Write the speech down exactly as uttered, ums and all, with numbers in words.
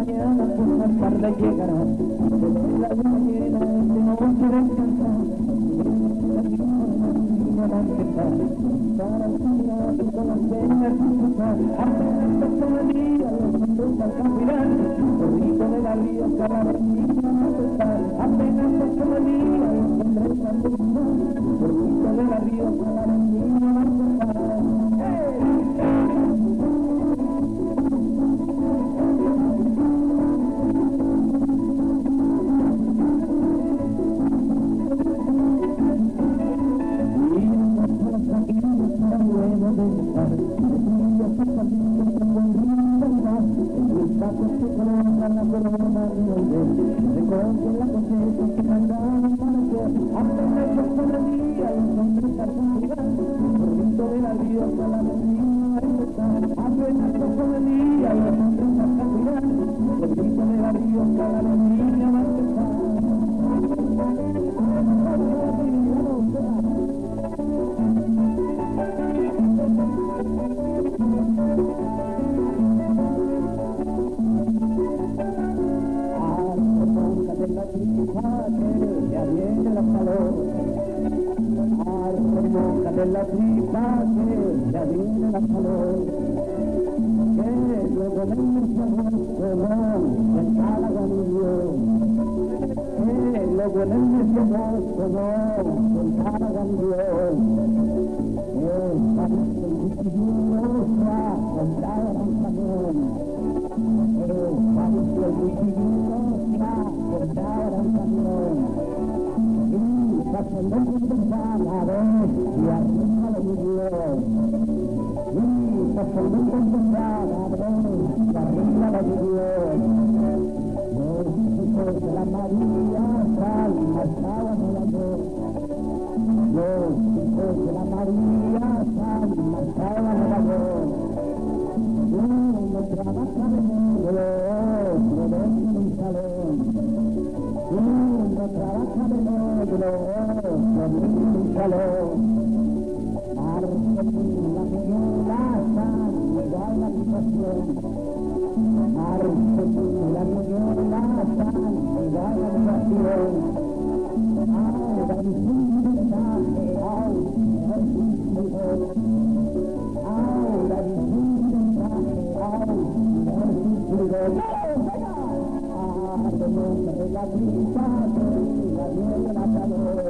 mañana por la tarde llegará, desde la luna llena de noche descansar, para empezar, para caminar con las venas cruzar, apenas pasó el día, los hombres al caminar, corrido de la río cada avenida a empezar, apenas pasó el día, los hombres al caminar, corrido de la río cada avenida a empezar. Recoge la cosecha que mandaron para hacer, apenas pasó el día, los hombres al caminar, corriendo de la río hasta la avenida a empezar, apenas pasó el día, los hombres al caminar, corriendo de la río hasta la avenida a empezar. Ya viene la calor, arremoca de la tripa que ya viene la calor, que luego en el sabor no en cada ganillo, que luego en el sabor no en cada ganillo, que parece el cuchillosa con cada ranzamón, que parece el cuchillosa con cada ranzamón. Pasando con la vez y arriba lo vivió. Y pasando con la vez y arriba lo vivió. Los hijos de la María sal marchaban el amor. Los hijos de la María sal marchaban el amor. Uno trabaja de negro, otro de un salón. Uno trabaja de negro, por un salón. Argentina, Miguel, San, igual la situación. Argentina, Miguel, San, igual la situación. Ahora mi mensaje, ahora mi voz. Ahora mi mensaje, ahora mi voz. De la brisa, de la nieve, la calor.